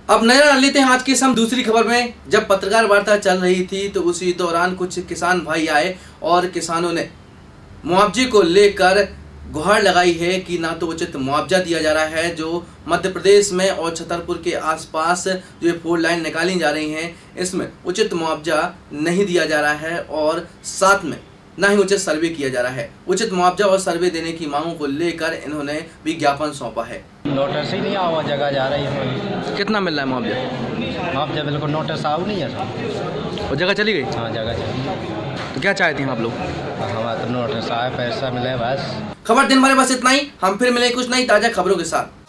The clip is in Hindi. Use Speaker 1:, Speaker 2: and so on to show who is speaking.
Speaker 1: अब नजर डाल लेते हैं आज की हम दूसरी खबर में। जब पत्रकार वार्ता चल रही थी तो उसी दौरान कुछ किसान भाई आए और किसानों ने मुआवजे को लेकर गुहार लगाई है कि ना तो उचित मुआवजा दिया जा रहा है। जो मध्य प्रदेश में और छतरपुर के आसपास जो ये 4 लाइन निकाली जा रही हैं, इसमें उचित मुआवजा नहीं दिया जा रहा है और साथ में ना ही उचित सर्वे किया जा रहा है। उचित मुआवजा और सर्वे देने की मांगों को लेकर इन्होंने भी ज्ञापन सौंपा है।
Speaker 2: नोटिस ही नहीं आवा, जगह जा रही है।
Speaker 1: कितना मिल रहा है मुआवजा?
Speaker 2: मुआवजा बिल्कुल नोटिस आऊ नहीं है।
Speaker 1: और जगह चली गई?
Speaker 2: हाँ, जगह चली।
Speaker 1: तो क्या चाहते हैं आप लोग?
Speaker 2: हमारा तो नोटिस आए, पैसा मिले बस।
Speaker 1: खबर दिन भर बस इतना ही। हम फिर मिले कुछ नई ताजा खबरों के साथ।